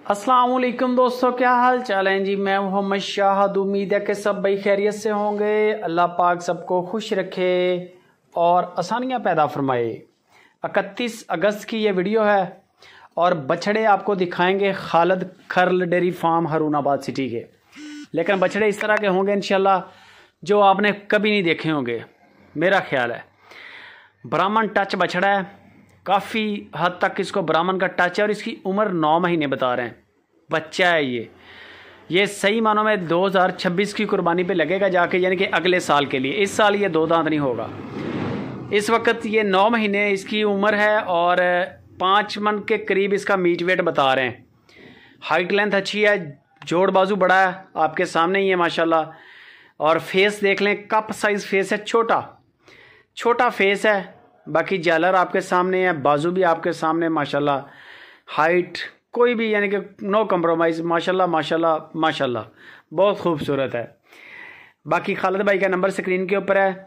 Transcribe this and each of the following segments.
अस्सलाम वालेकुम दोस्तों, क्या हाल चाल है जी। मैं मोहम्मद शाह, उम्मीद है कि सब भाई खैरियत से होंगे। अल्लाह पाक सबको खुश रखे और आसानियाँ पैदा फरमाए। 31 अगस्त की ये वीडियो है और बछड़े आपको दिखाएंगे Khalid Kharal dairy farm Harunabad city के। लेकिन बछड़े इस तरह के होंगे इंशाल्लाह जो आपने कभी नहीं देखे होंगे, मेरा ख्याल है। ब्राह्मण टच बछड़ा है, काफ़ी हद तक इसको ब्राह्मण का टच है और इसकी उम्र 9 महीने बता रहे हैं। बच्चा है ये सही मानों में 2026 की कुर्बानी पे लगेगा जाके, यानी कि अगले साल के लिए। इस साल ये 2 दांत नहीं होगा। इस वक्त ये 9 महीने इसकी उम्र है और 5 मन के करीब इसका मीट वेट बता रहे हैं। हाइट लेंथ अच्छी है, जोड़ बाजू बड़ा है, आपके सामने ही है माशाल्लाह। और फेस देख लें, कप साइज़ फेस है, छोटा फेस है। बाकी जालर आपके सामने है, बाजू भी आपके सामने माशाल्लाह। हाइट कोई भी यानी कि नो कंप्रोमाइज़, माशाल्लाह माशाल्लाह माशाल्लाह, बहुत खूबसूरत है। बाकी खालिद भाई का नंबर स्क्रीन के ऊपर है।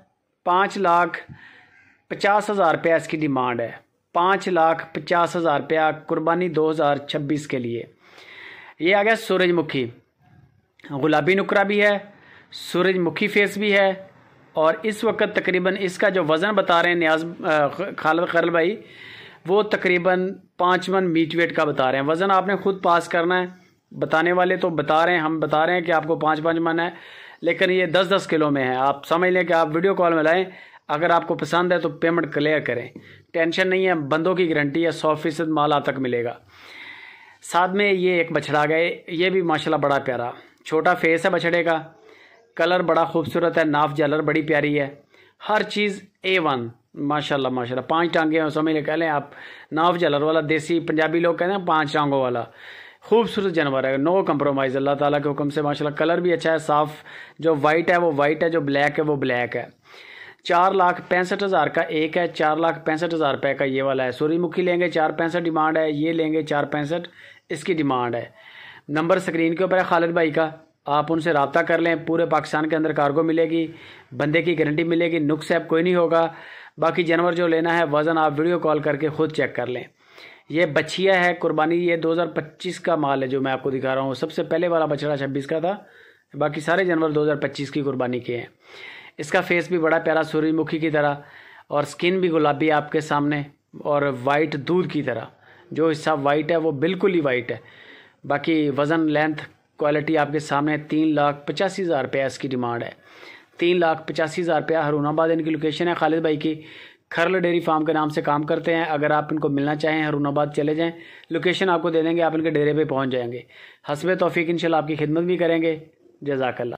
5,50,000 रुपया इसकी डिमांड है। 5,50,000 रुपया कुर्बानी 2026 के लिए। ये आ गया सूरजमुखी, गुलाबी नुकरा भी है, सूरजमुखी फेस भी है। और इस वक्त तकरीबन इसका जो वज़न बता रहे हैं नियाज खालिद खरल भाई, वो तकरीबन 5 मन मीट वेट का बता रहे हैं। वज़न आपने ख़ुद पास करना है, बताने वाले तो बता रहे हैं, हम बता रहे हैं कि आपको 5-5 मन है, लेकिन ये 10-10 किलो में है। आप समझ लें कि आप वीडियो कॉल में लाएँ। अगर आपको पसंद है तो पेमेंट क्लियर करें, टेंशन नहीं है, बंदों की गारंटी है, 100% माल आज तक मिलेगा। साथ में ये एक बछड़ा गए, ये भी माशाल्लाह बड़ा प्यारा, छोटा फेस है बछड़े का, कलर बड़ा खूबसूरत है, नाफ जालर बड़ी प्यारी है, हर चीज़ A1 माशाल्लाह माशाल्लाह। 5 टांगे समझ ले, कह लें आप, नाफ जालर वाला, देसी पंजाबी लोग कहते हैं 5 टांगों वाला। खूबसूरत जानवर है, नो कंप्रोमाइज़ अल्लाह ताला के हुक्म से माशाल्लाह। कलर भी अच्छा है, साफ़। जो वाइट है वो वाइट है, जो ब्लैक है वो ब्लैक है। 4,65,000 का एक है, 4,65,000 रुपये का ये वाला है। सूरजमुखी लेंगे 4,65 डिमांड है, ये लेंगे 4,65 इसकी डिमांड है। नंबर स्क्रीन के ऊपर है खालिद भाई का, आप उनसे रब्ता कर लें। पूरे पाकिस्तान के अंदर कार्गो मिलेगी, बंदे की गारंटी मिलेगी, नुक्स ऐप कोई नहीं होगा। बाकी जानवर जो लेना है वज़न आप वीडियो कॉल करके ख़ुद चेक कर लें। ये बछिया है कुर्बानी, ये 2025 का माल है जो मैं आपको दिखा रहा हूँ। सबसे पहले वाला बछड़ा 26 का था, बाकी सारे जानवर 2025 की कुर्बानी के हैं। इसका फेस भी बड़ा प्यारा सूरजमुखी की तरह, और स्किन भी गुलाबी आपके सामने, और वाइट दूध की तरह। जो हिस्सा वाइट है वो बिल्कुल ही वाइट है। बाकी वज़न लेंथ क्वालिटी आपके सामने। 3,85,000 रुपया इसकी डिमांड है। 3,85,000 रुपया हरुणाबाद इनकी लोकेशन है। खालिद भाई की खरल डेयरी फार्म के नाम से काम करते हैं। अगर आप इनको मिलना चाहें हरुणाबाद चले जाएं, लोकेशन आपको दे देंगे, आप इनके डेरे पे पहुंच जाएंगे। हस्बे तौफीक इंशाल्लाह आपकी खिदमत भी करेंगे। जज़ाकल्लाह।